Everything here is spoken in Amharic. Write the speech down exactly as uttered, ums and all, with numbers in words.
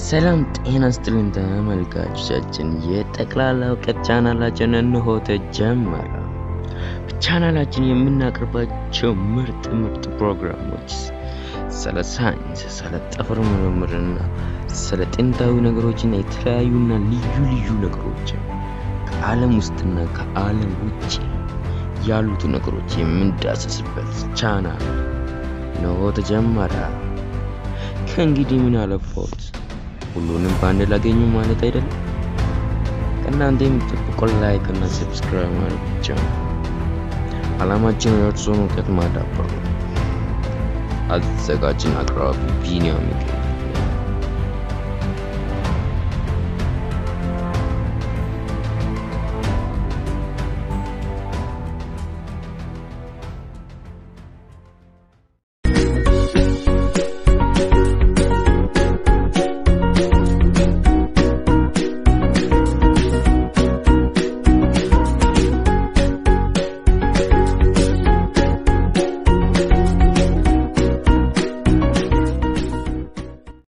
ሰላም ጤና ይስጥልኝ ተመልካቾቻችን፣ የጠቅላላ እውቀት ቻናላችን እንሆ ተጀመረ። በቻናላችን የምናቀርባቸው ምርጥ ምርጥ ፕሮግራሞች ስለ ሳይንስ፣ ስለ ጠፈር ምርምርና ስለ ጥንታዊ ነገሮችና የተለያዩና ልዩ ልዩ ነገሮች ከዓለም ውስጥና ከዓለም ውጭ ያሉት ነገሮች የምንዳስስበት ቻናል ነው ተጀመረ። ከእንግዲህ ምን አለፈውት ሁሉንም ባንድ ላገኙ ማለት አይደለም። ከእናንተ የምጠብቀው ላይክ እና ሰብስክራይብ ማድረግ ብቻ ነው። አላማችን የእርስዎን እውቀት ማዳበር ነው። አዘጋጅና አቅራቢ ቢንያም።